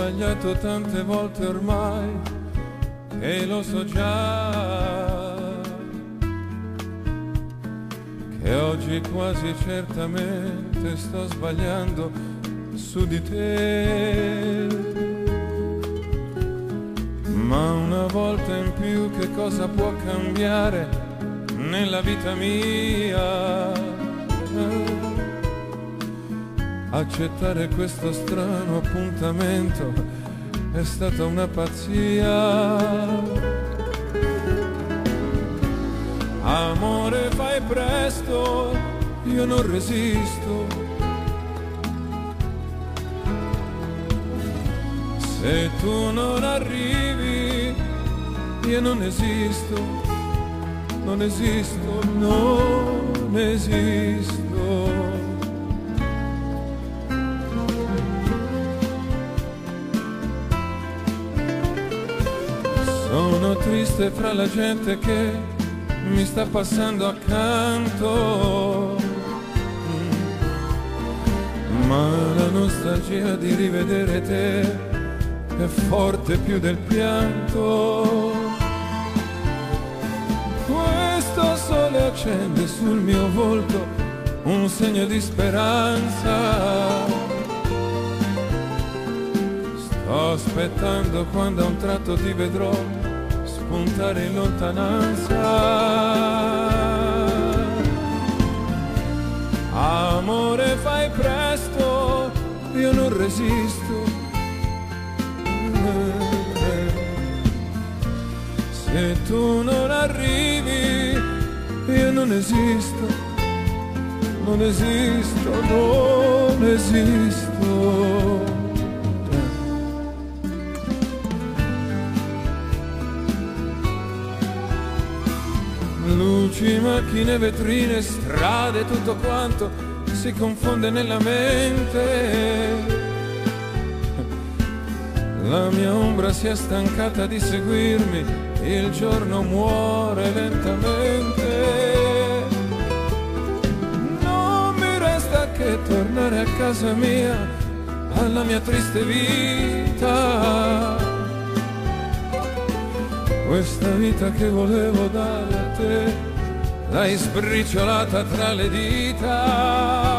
sbagliato tante volte ormai e lo so già che oggi quasi certamente sto sbagliando su di te. Ma una volta in più che cosa può cambiare nella vita mia? Accettare questo strano appuntamento è stata una pazzia. Amore, fai presto, io non resisto. Se tu non arrivi, io non esisto, non esisto, non esisto. Sono triste fra la gente che mi sta passando accanto, ma la nostalgia di rivedere te è forte più del pianto. Questo sole accende sul mio volto un segno di speranza. Sto aspettando quando a un tratto ti vedrò spuntare in lontananza. Amore, fai presto, io non resisto. Se tu non arrivi, io non esisto, non esisto, non esisto. Luci, macchine, vetrine, strade, tutto quanto si confonde nella mente. La mia ombra si è stancata di seguirmi, il giorno muore lentamente. Non mi resta che tornare a casa mia, alla mia triste vita. Questa vita che volevo dare a te, l'hai sbriciolata tra le dita.